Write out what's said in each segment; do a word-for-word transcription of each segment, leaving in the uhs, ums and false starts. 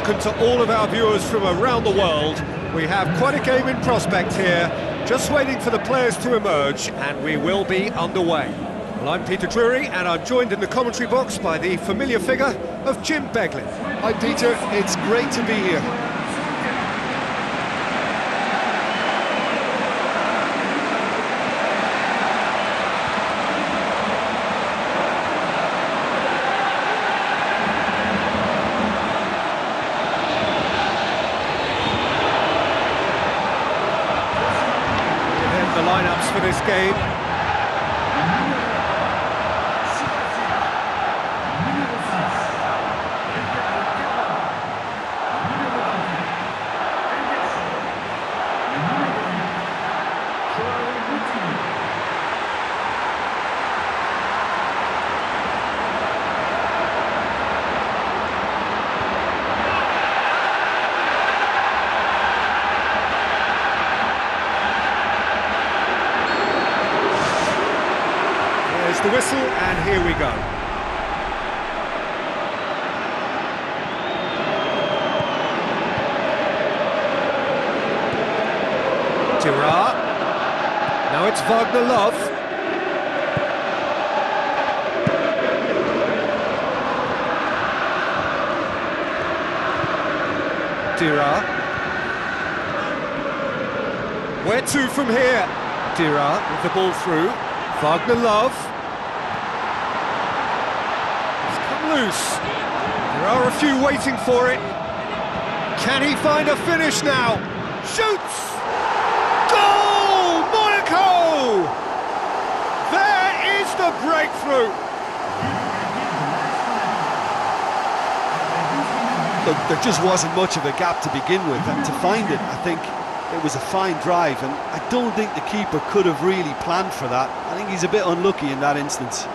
spoken to all of our viewers from around the world. We have quite a game in prospect here, just waiting for the players to emerge, and we will be underway. Well, I'm Peter Drury, and I'm joined in the commentary box by the familiar figure of Jim Beglin. Hi Peter, it's great to be here. The lineups for this game. The whistle, and here we go. Girard. Now it's Wagner Love. Girard. Where to from here? Girard with the ball through. Wagner Love. Loose. There are a few waiting for it. Can he find a finish now? Shoots! Goal! Monaco! There is the breakthrough! Look, there just wasn't much of a gap to begin with, and to find it, I think it was a fine drive, and I don't think the keeper could have really planned for that. I think he's a bit unlucky in that instance.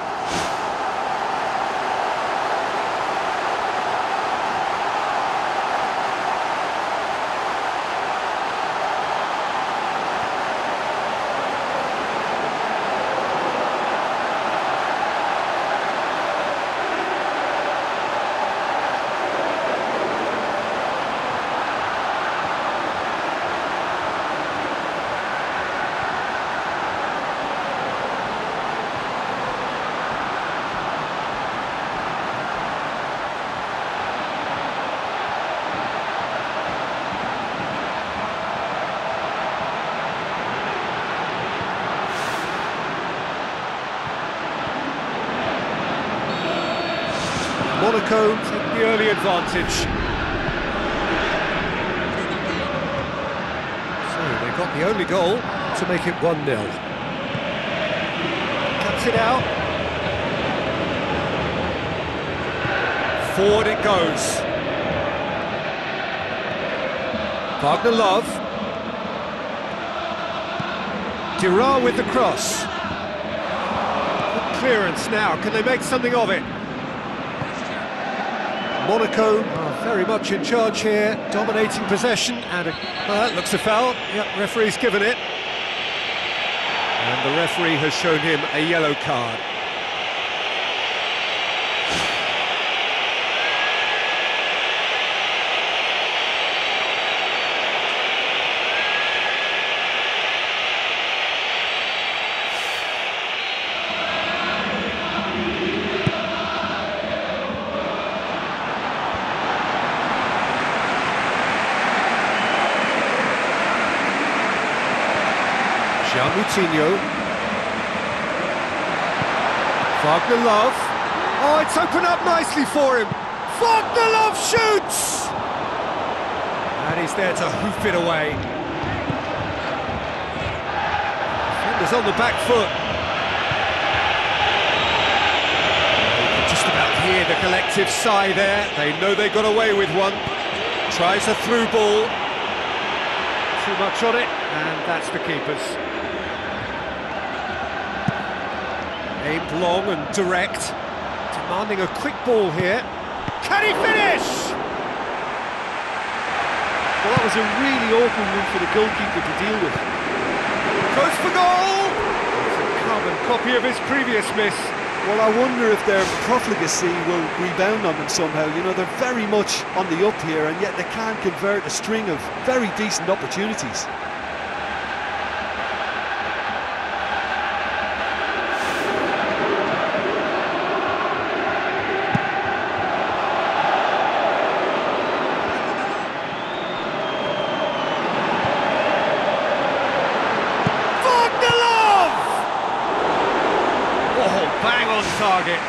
Monaco take the early advantage. So they got the only goal to make it one nil. Cuts it out. Forward it goes. Wagner Love. Girard with the cross. Good clearance now. Can they make something of it? Monaco are very much in charge here, dominating possession, and a, well, that looks a foul. Yep, referee's given it. And the referee has shown him a yellow card. Moutinho. Wagner Love. Oh, it's opened up nicely for him. Wagner Love shoots! And he's there to hoof it away. Defenders on the back foot. You can just about hear the collective sigh there. They know they got away with one. Tries a through ball. Too much on it, and that's the keeper's. Aimed long and direct, demanding a quick ball here. Can he finish? Well, that was a really open one for the goalkeeper to deal with. Goes for goal! It's a carbon copy of his previous miss. Well, I wonder if their profligacy will rebound on them somehow. You know, they're very much on the up here, and yet they can't convert a string of very decent opportunities. Bang on target.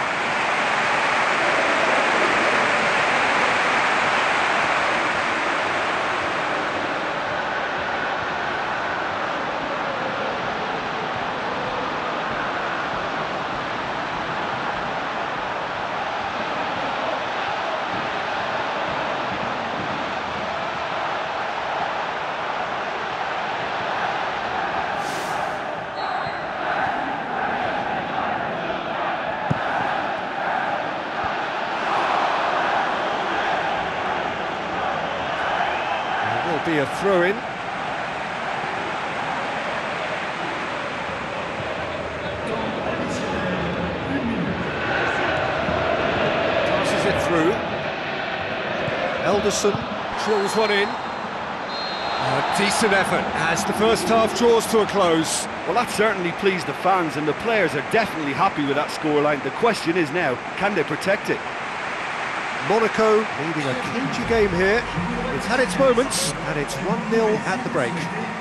Be a throw-in. Passes it through. Elderson drills one in. A decent effort as the first half draws to a close. Well, that certainly pleased the fans, and the players are definitely happy with that scoreline. The question is now, can they protect it? Monaco leading a cagey game here. It's had its moments, and it's one nil at the break.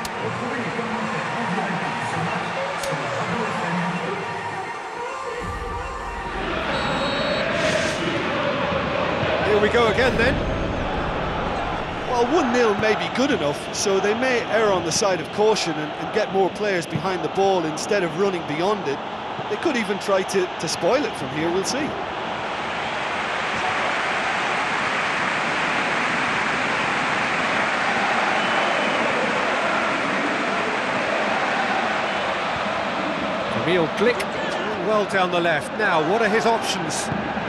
Here we go again then. Well, one nil may be good enough, so they may err on the side of caution and, and get more players behind the ball instead of running beyond it. They could even try to, to spoil it from here, we'll see. Emil Glick doing well down the left. Now, what are his options?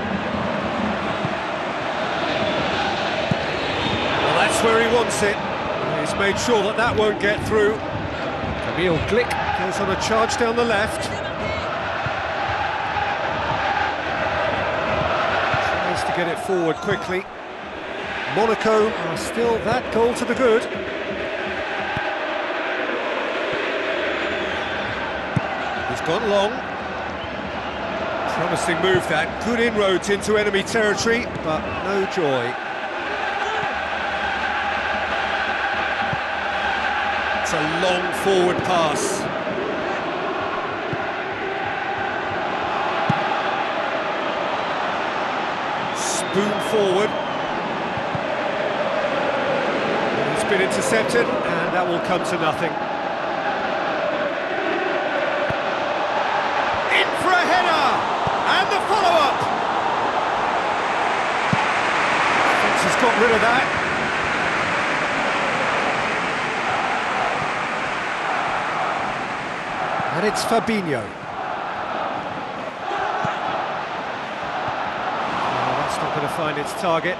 Well, that's where he wants it. He's made sure that that won't get through. Emil Glick goes on a charge down the left. Tries to get it forward quickly. Monaco are still that goal to the good. Gone long. Promising move that. Good inroads into enemy territory, but no joy. It's a long forward pass. Spoon forward. It's been intercepted, and that will come to nothing. And the follow-up! He's got rid of that. And it's Fabinho. Oh, that's not going to find its target.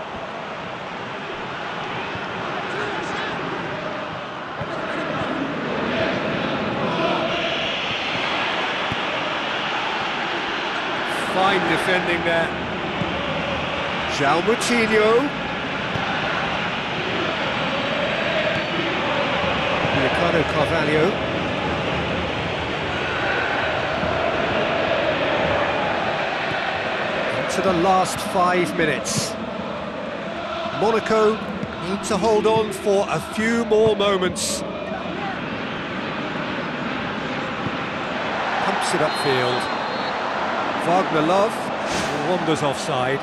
Fine defending there. João Moutinho. Ricardo Carvalho. To the last five minutes. Monaco need to hold on for a few more moments. Pumps it upfield. Wagner Love wanders offside.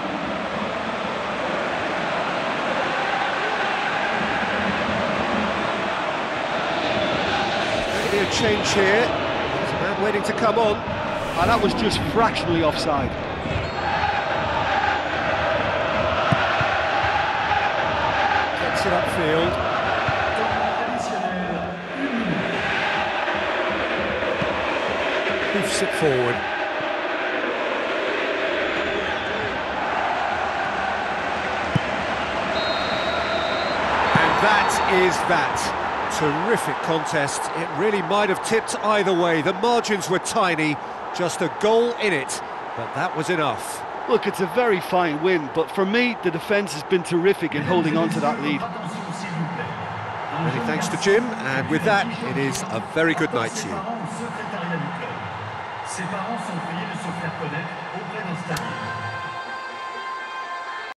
Maybe a change here. There's a man waiting to come on. Oh, that was just fractionally offside. Gets it upfield. Hoofs it forward. That is that. Terrific contest. It really might have tipped either way. The margins were tiny, just a goal in it, but that was enough. Look, it's a very fine win, but for me, the defence has been terrific in holding on to that lead. Many thanks to Jim, and with that, it is a very good night to you.